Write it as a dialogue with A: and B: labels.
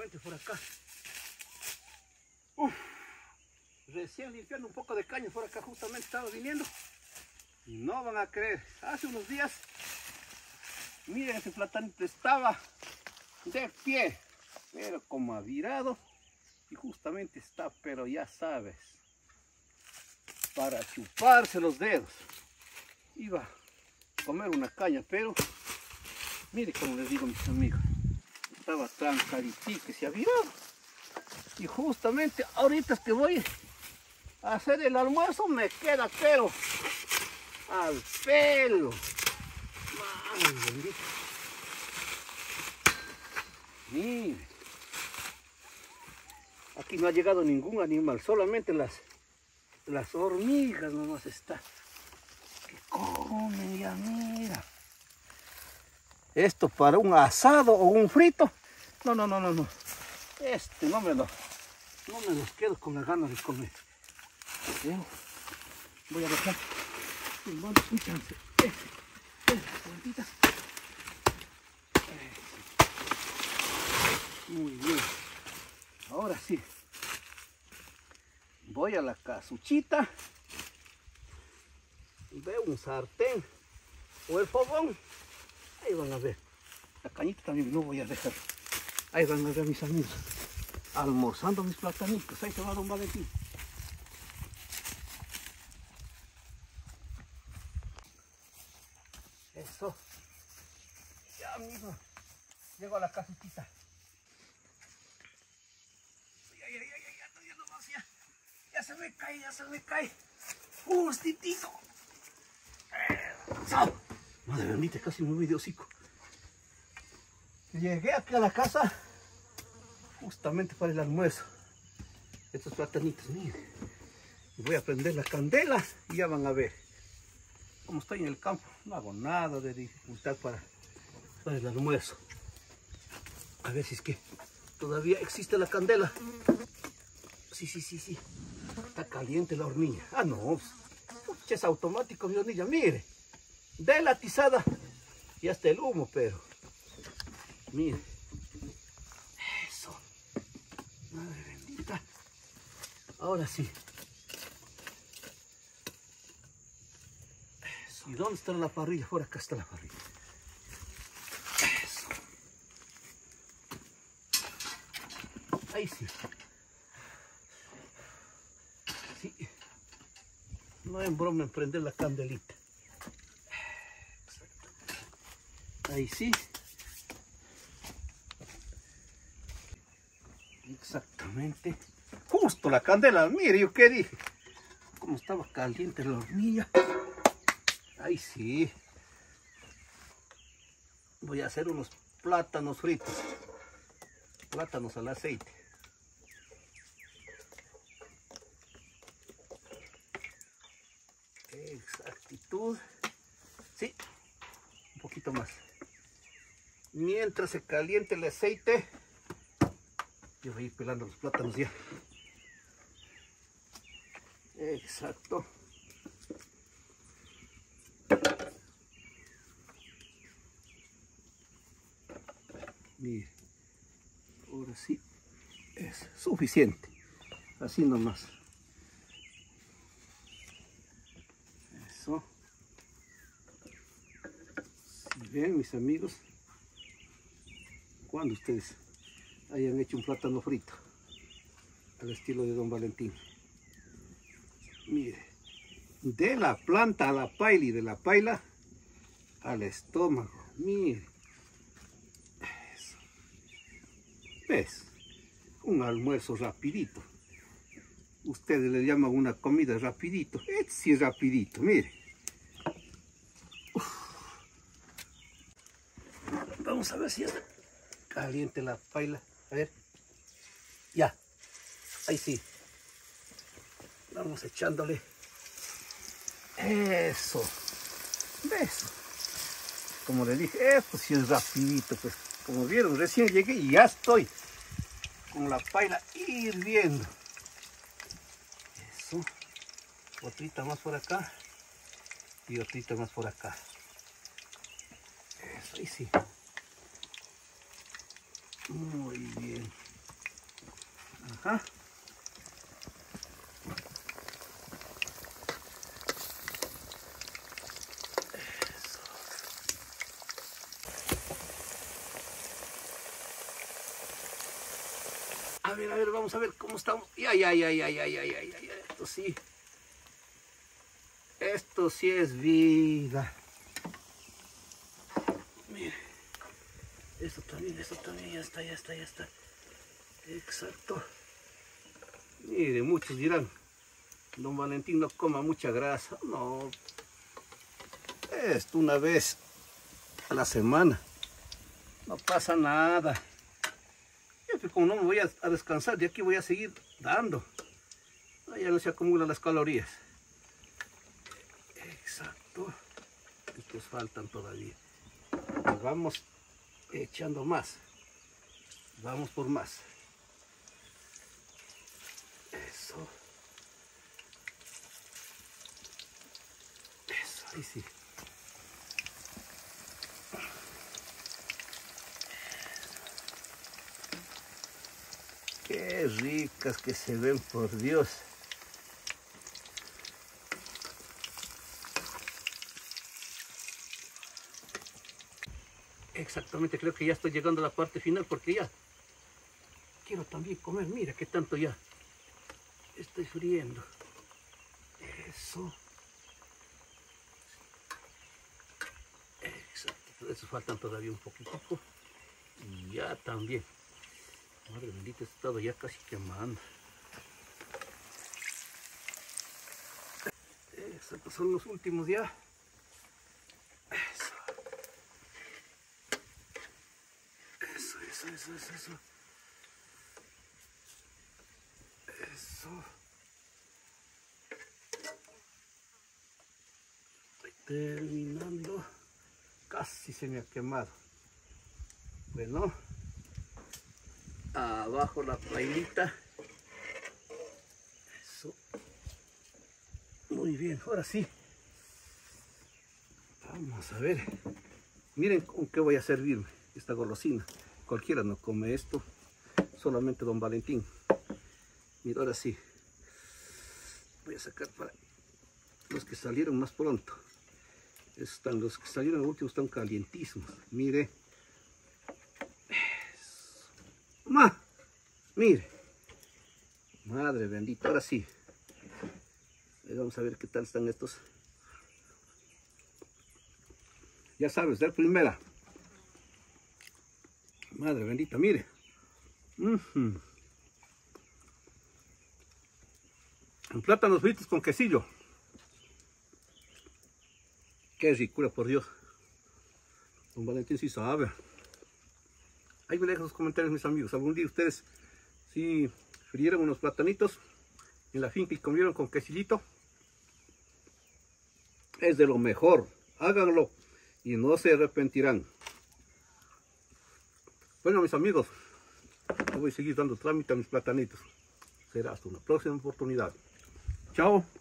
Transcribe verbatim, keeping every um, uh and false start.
A: encuentro por acá. Uf, recién limpiando un poco de caña por acá, justamente estaba viniendo. Y no van a creer, hace unos días, miren, ese platanito estaba de pie, pero como ha virado, y justamente está, pero ya sabes, para chuparse los dedos. Iba a comer una caña, pero mire como les digo, mis amigos, estaba trancadito que se ha virado. Y justamente ahorita es que voy a hacer el almuerzo, me queda pero al pelo. Madre bendita. Mire, aquí no ha llegado ningún animal, solamente las, las hormigas nomás está. Que comen ya, mira. Esto para un asado o un frito. No, no, no, no, no. Este no me lo, no me los quedo con las ganas de comer. Bien. Voy a dejar un montón de chance. Eh, eh, plantita. Eh, sí. Muy bien. Ahora sí. Voy a la casuchita. Veo un sartén o el fogón. Ahí van a ver. La cañita también no voy a dejar. Ahí van a ver mis amigos. Almorzando mis platanitos. Ahí se va don Valentín. Eso. Ya amigo. Llego a la casuchita. Ay, ay, ay, ay, ya estoy viendo más ya. Ya se me cae, ya se me cae. Justitito. Eso. Madre bendita, casi me voy de hocico. Llegué aquí a la casa justamente para el almuerzo. Estos platanitos, miren. Voy a prender la candela y ya van a ver. Como estoy en el campo, no hago nada de dificultad para, para el almuerzo. A ver si es que todavía existe la candela. Sí, sí, sí, sí. Está caliente la hornilla. Ah, no. Es automático mi hornilla, mire. De la atizada y hasta el humo, pero mire. Eso. Madre bendita. Ahora sí. Eso. ¿Y dónde está la parrilla? Por acá está la parrilla. Eso. Ahí sí. Sí. No es broma en prender la candelita. Ahí sí. Exactamente. Justo la candela. Mire, yo qué dije. Como estaba caliente la hornilla. Ahí sí. Voy a hacer unos plátanos fritos. Plátanos al aceite. Exactitud. Sí. Un poquito más. Mientras se caliente el aceite, yo voy a ir pelando los plátanos ya. Exacto. Mire, ahora sí es suficiente. Así nomás. Eso. Si ven, mis amigos, cuando ustedes hayan hecho un plátano frito al estilo de don Valentín, mire, de la planta a la paila y de la paila al estómago, mire, eso. ¿Ves? Un almuerzo rapidito. Ustedes le llaman una comida rapidito. Este sí es rapidito, mire. Uf. Vamos a ver si está caliente la paila. A ver. Ya. Ahí sí. Vamos echándole. Eso. ¿Ves? Como le dije, esto sí es rapidito. Pues como vieron, recién llegué y ya estoy con la paila hirviendo. Eso. Otrita más por acá. Y otrita más por acá. Eso, ahí sí. Muy bien. Ajá. A ver, a ver, vamos a ver cómo estamos. Ya, ya, ya, ya, ya, ya, ya, ya, ya. Esto sí. Esto sí es vida. Mire. Esto también, esto también, ya está, ya está, ya está. Exacto. Mire, muchos dirán, don Valentín no coma mucha grasa. No. Esto una vez a la semana. No pasa nada. Como no me voy a, a descansar, de aquí voy a seguir dando. Ya no se acumulan las calorías. Exacto. Estos faltan todavía. Nos vamos echando más. Vamos por más. Eso. Eso, ahí sí. Qué ricas que se ven, por Dios. Exactamente, creo que ya estoy llegando a la parte final porque ya quiero también comer. Mira qué tanto ya estoy friendo. Eso. Exacto, de eso faltan todavía un poquito. Y ya también. Madre bendita, he estado ya casi quemando. Estos son los últimos ya. Eso. Eso, eso, eso, eso, eso. Eso. Estoy terminando. Casi se me ha quemado. Bueno. Abajo la pailita. Eso. Muy bien, ahora sí. Vamos a ver. Miren con qué voy a servirme esta golosina. Cualquiera no come esto. Solamente don Valentín. Mira, ahora sí. Voy a sacar para los que salieron más pronto. Están, los que salieron últimos están calientísimos. Mire. Ma, mire, madre bendita, ahora sí. Vamos a ver qué tal están estos. Ya sabes, de primera. Madre bendita, mire. Uh-huh. Plátanos fritos con quesillo. Qué ricura, por Dios. Don Valentín sí sabe. Ahí me dejan los comentarios, mis amigos. Algún día ustedes, si frieron unos platanitos en la finca y comieron con quesillito, es de lo mejor. Háganlo y no se arrepentirán. Bueno, mis amigos, yo voy a seguir dando trámite a mis platanitos. Será hasta una próxima oportunidad. Chao.